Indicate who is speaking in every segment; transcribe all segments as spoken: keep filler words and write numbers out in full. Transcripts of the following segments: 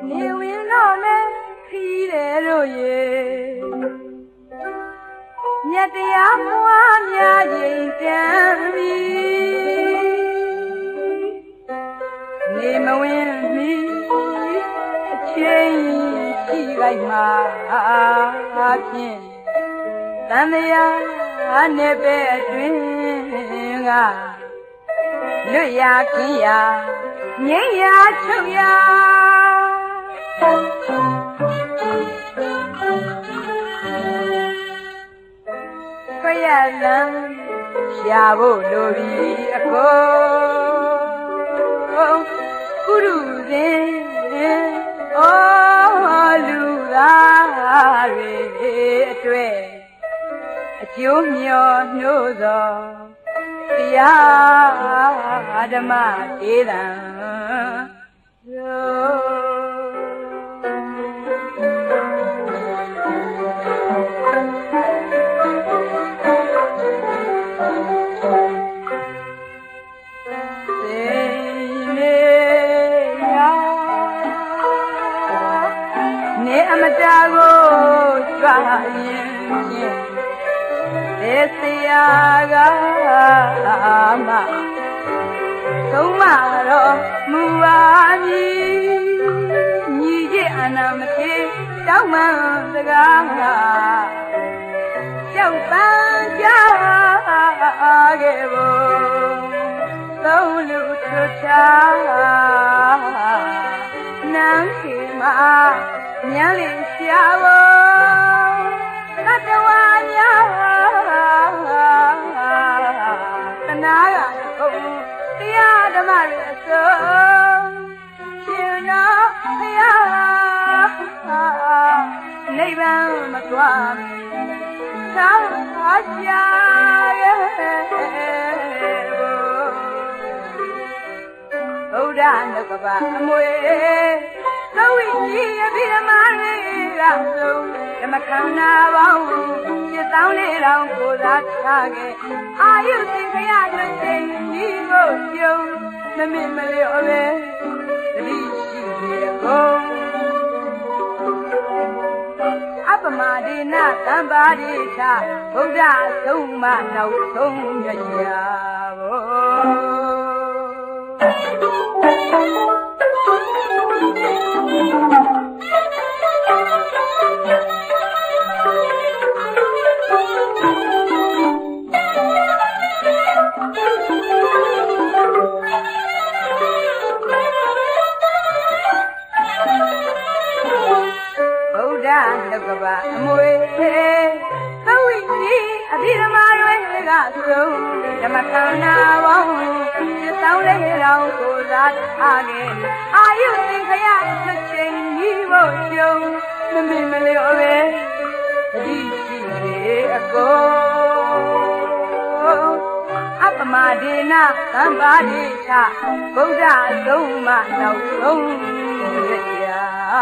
Speaker 1: နေဝင်တော့လဲခီးတယ်တို့ရေမြတ်တရားပွားများခြင်းကံပြီနေမဝင်မီအချိန်ရှိလိုက်မှာဖြင့်တန်တရားနဲ့ပဲအတွင်းကလွတ်ရကင်းရငြိမ်းရချုပ်ရခရလန်းရှာဖို့လိုပြီအကုန်ကုရုစဉ်ဩလူသားတွေအတွက်အကျိုးမျှော်နှိုးသောတရားဓမ္မဒေသံနေအမတာကိုကြွားရင်ဖြင့်ဒေသရာကမှသုံးမတော်မူပါမည်ညီကြီးအနာမထေတောင်းမှန်စကားကြောက်ပန်းကြခဲ့ဖို့သုံးလူထွတ်ချနန်းခေမှာညလေးရှာဖို့တတဝါများတနာကကုန်တရားဓမ္မတွေအစုံရှင်နာဖယားနိဗ္ဗာန်မသွားမီသာရှာရဲ့ဘုရားနှုတ်ကပအမွေသဝိကြီးအဘိဓမ္မာတွေကဆုံးဓမ္မခန္ဓာပေါင်းပြတောင်းလေးတောင်ကိုယ်သာထားခဲ့အာယုသင်္ခရတို့ချိန်ဒီကိုကျုံမမစ်မလျော့ပဲသတိရှိရကုန်အပမဒေနသံပါရိသဘုရားဆုံးမနောက်ဆုံးမြတ်ရာနှုတ်ကပအမွေသဝိကြီးအဘိဓမ္မာတွေကဆုံးဓမ္မခန္ဓာပေါင်းပြတောင်းလေးတောင်ကိုယ်သာထားခဲ့အာယုသင်္ခရတစ်ချိန်ကြီးဖို့ကျုံမမင်မလျော့ပဲတတိရှိလေအကုန်အပမဒေနသံပါရိသဘုရားဆုံးမနောက်ဆုံးရရာ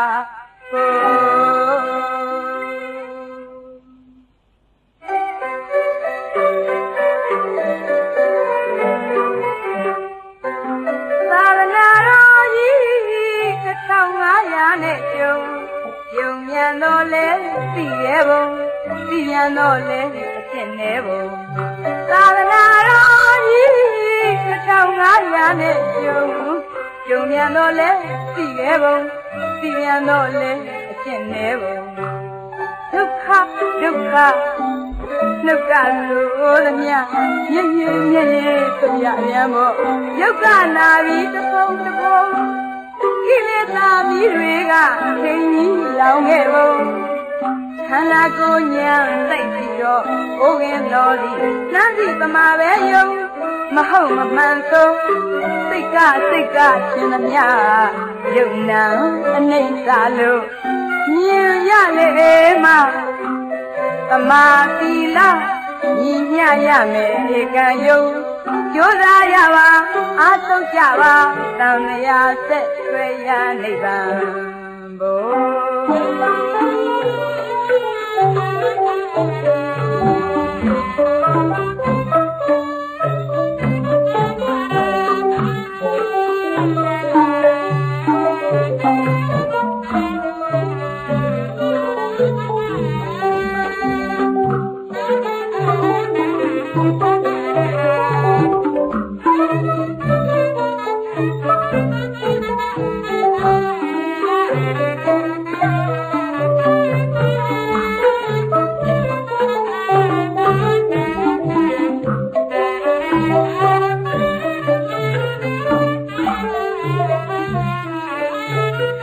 Speaker 1: နဲ့ကျုံကျုံမြန်တော့လဲသိရဲ့ဘုံသိမြန်တော့လဲအကျင့်နေဘုံသာသနာတော်ကြီးတစ်ထောင်ငါးရာနဲ့ကျုံကျုံမြန်တော့လဲသိရဲ့ဘုံသိမြန်တော့လဲအကျင့်နေဘုံဒုက္ခဒုက္ခနှုတ်ကလို့လည်းမြညင်ညင်ညင်သူရအမြန်မို့ယုတ်ကနာပြီးတစ်ပုံတစ်ပုံကိလေသာမီးတွေကချိန်ကြီးလောင်ခဲ့ဖို့ခန္ဓာကိုယ်ညာသိပြီးတော့ကိုယ်ခင်တော်သည်နှမ်းစီပမာပဲယုံမဟုတ်မမှန်ဆုံးစိတ်ကစိတ်ကရှင်သမျှယုံနာအနေစာလို့မြင်ရလေမှသမာသီလညီမျှရမယ်ဧကံယုံကြိုးစားရပါအားထုတ်ကြပါတန်မြာဆက်ဆွဲရနိဗ္ဗာန်ဘု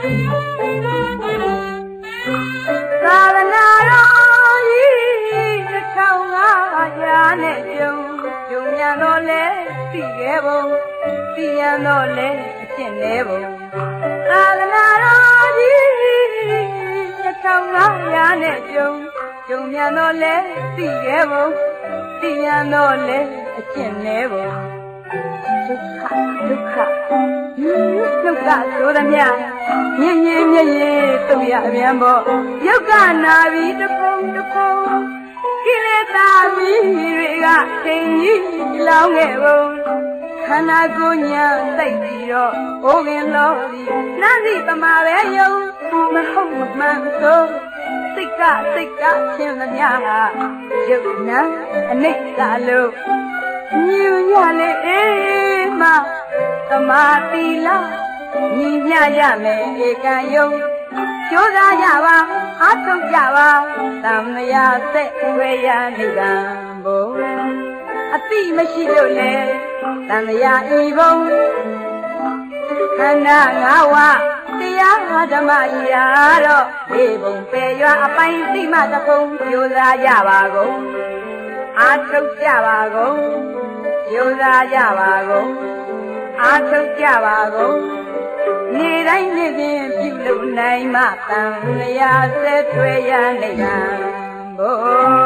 Speaker 1: သာသနာတော်ကြီးတစ်ထောင်ငါးရာနဲ့ကျုံကျုံမြန်တော့လဲသိခဲ့ပုံသိရန်တော့လဲအကျင့်လဲပုံသာသနာတော်ကြီးတစ်ထောင်ငါးရာနဲ့ကျုံကျုံမြန်တော့လဲသိခဲ့ပုံသိရန်တော့လဲအကျင့်လဲပုံဒုက္ခဒုက္ခဒုက္ခဆိုသမျှမြင်ရင်မြင်ရင်တုံရအမြန်ပေါ့ယုတ်ကနာပြီးတပုံတပုံကိလေသာမီးတွေကချိန်ကြီးလောင်းခဲ့ပုံခန္ဓာကိုယ်ညာသိပြီးတော့ဘိုးခင်လောပြီးနှမ်းစီပမာပဲယုံမဟုတ်မမှန်ဆိုစိတ်ကစိတ်ကချင်းသမျှဟာယုတ်နာအနိစ္စလို့ညူညလေအေးမသမာတိလားညီမျှရမယ်ဧကံယုံကြိုးစားကြပါအားထုတ်ကြပါသံဃာဆက်ဝေယနိဗ္ဗာန်ဘုအတိမရှိလို့လေသံဃာဤဘုံခန္ဓာငါးဝတရားဓမ္မရာတော့ဒီဘုံပေရွာအပိုင်းသိမှတခုံကြိုးစားကြပါကုန်အားထုတ်ကြပါကုန်ကြိုးစားကြပါကုန်အားထုတ်ကြပါကုန်နေတိုင်းနေစဉ်ပြုလုပ်နိုင်မှသံဃာဆက်ထွေရနိဗ္ဗာန်ဘု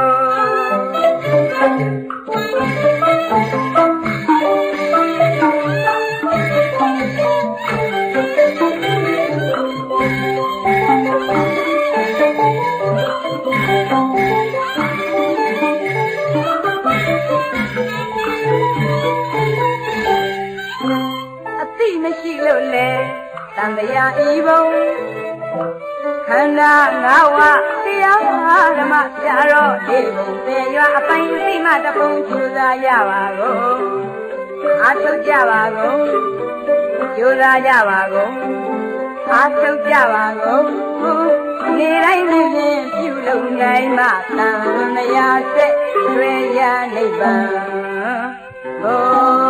Speaker 1: မရှိလို့လေသံဃာဤဘုံခန္ဓာငါးဝတရားဓမ္မပြတော့ဒီဘုံပေရွာအပိုင်းသိမှတပုံကျူစားရပါကုန်အားထုတ်ကြပါကုန်ကျူစားကြပါကုန်အားထုတ်ကြပါကုန်နေတိုင်းနေစဉ်ပြုလုပ်နိုင်မှသံဃာဆက်ရွေရနိဗ္ဗာန်ဘု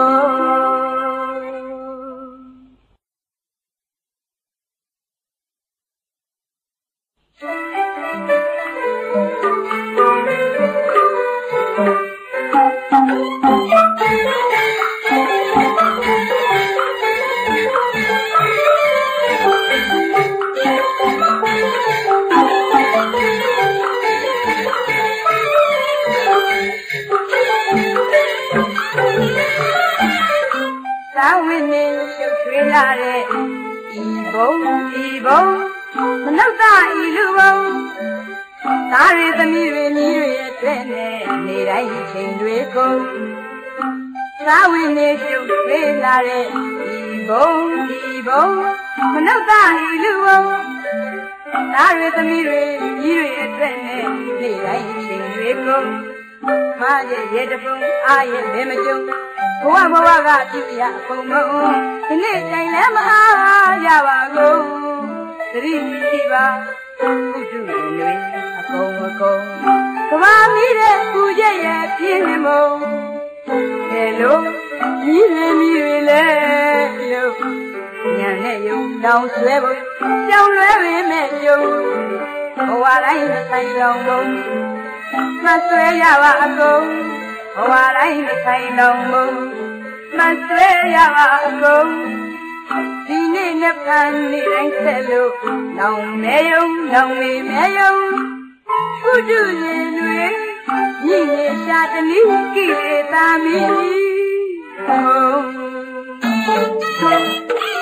Speaker 1: သာဝိနေရှုပ်ထွေးလာတဲ့ဤဘုံဤဘုံမနုဿဤလူဘုံသာရသမီးတွေမြည်တွေအတွက်နဲ့နေတိုင်းချိန်တွေကုန်သာဝိနေရှုပ်ထွေးလာတဲ့ဤဘုံဤဘုံမနုဿဤလူဘုံသာရသမီးတွေမြည်တွေအတွက်နဲ့နေတိုင်းချိန်တွေကုန်မရဲ့ရေတပုံအားရဲ့ဘယ်မကြုံဘဝဘဝကပြည့်ရပုံမုံဒီနေ့တိုင်လည်းမအားရပါကုန်သတိရှိပါကုတုတွေအကုန်အကုန်ကဘာမီးတဲ့ပူချက်ရဲ့ပြင်းနေမုံကဲလို့မြည်နေမြည်လေလို့ညံနဲ့ယုံတောင်းဆွဲဖို့ကြောင်လွဲပေမဲ့ယုံဘဝတိုင်းဆိုင်တော်မုံမဆွဲရပါအကုန်ဘဝတိုင်းဆိုင်တော်မူမဆွဲရပါအကုန်ဒီနေ့နဲ့ဖန်နေတိုင်းဆက်လို့နောင်မဲယုံနောင်မေမဲယုံကုတုရေတွေညီနေရှာတနည်းကိလေသာမီ